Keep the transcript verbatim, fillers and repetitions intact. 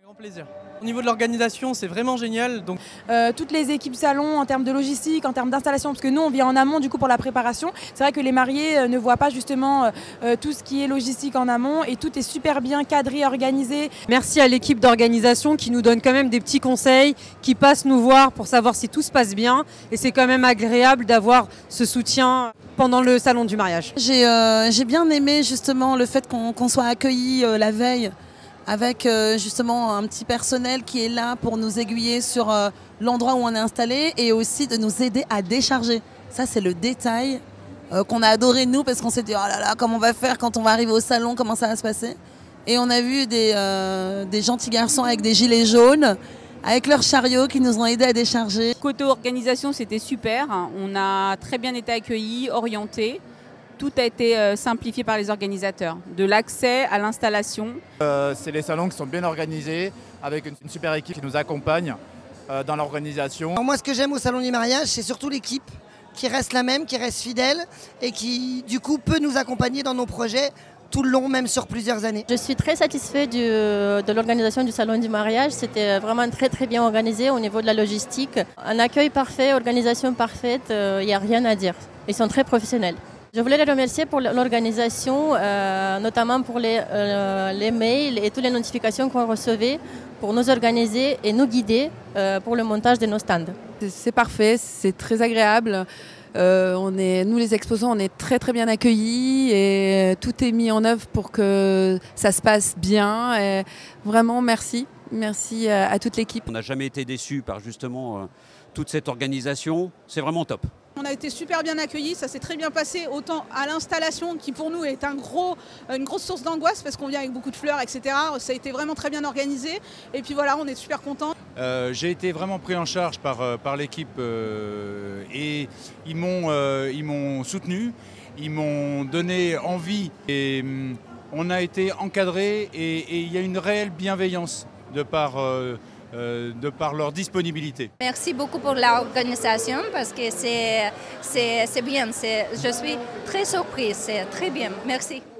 Grand plaisir. Au niveau de l'organisation, c'est vraiment génial. Donc... Euh, toutes les équipes salon en termes de logistique, en termes d'installation, parce que nous on vient en amont du coup pour la préparation. C'est vrai que les mariés euh, ne voient pas justement euh, tout ce qui est logistique en amont et tout est super bien cadré, organisé. Merci à l'équipe d'organisation qui nous donne quand même des petits conseils, qui passe nous voir pour savoir si tout se passe bien. Et c'est quand même agréable d'avoir ce soutien pendant le salon du mariage. J'ai euh, j'ai bien aimé justement le fait qu'on qu'on soit accueillis euh, la veille avec euh, justement un petit personnel qui est là pour nous aiguiller sur euh, l'endroit où on est installé et aussi de nous aider à décharger. Ça c'est le détail euh, qu'on a adoré nous parce qu'on s'est dit oh là là comment on va faire quand on va arriver au salon, comment ça va se passer. Et on a vu des, euh, des gentils garçons avec des gilets jaunes, avec leurs chariots qui nous ont aidés à décharger. Côté organisation, c'était super. On a très bien été accueillis, orientés. Tout a été simplifié par les organisateurs, de l'accès à l'installation. Euh, c'est les salons qui sont bien organisés, avec une, une super équipe qui nous accompagne euh, dans l'organisation. Moi, ce que j'aime au salon du mariage, c'est surtout l'équipe qui reste la même, qui reste fidèle et qui, du coup, peut nous accompagner dans nos projets tout le long, même sur plusieurs années. Je suis très satisfaite du, de l'organisation du salon du mariage. C'était vraiment très très bien organisé au niveau de la logistique. Un accueil parfait, organisation parfaite, il euh, n'y a rien à dire. Ils sont très professionnels. Je voulais les remercier pour l'organisation, euh, notamment pour les, euh, les mails et toutes les notifications qu'on recevait pour nous organiser et nous guider euh, pour le montage de nos stands. C'est parfait, c'est très agréable. Euh, on est, nous les exposants, on est très très bien accueillis et tout est mis en œuvre pour que ça se passe bien. Et vraiment merci, merci à, à toute l'équipe. On n'a jamais été déçus par justement euh, toute cette organisation, c'est vraiment top. On a été super bien accueillis, ça s'est très bien passé, autant à l'installation qui pour nous est un gros, une grosse source d'angoisse parce qu'on vient avec beaucoup de fleurs, et cetera. Ça a été vraiment très bien organisé et puis voilà, on est super contents. Euh, j'ai été vraiment pris en charge par, euh, par l'équipe euh, et ils m'ont euh, ils m'ont soutenu, ils m'ont donné envie et euh, on a été encadré et il y a une réelle bienveillance de par... Euh, Euh, de par leur disponibilité. Merci beaucoup pour l'organisation parce que c'est bien, je suis très surprise, c'est très bien, merci.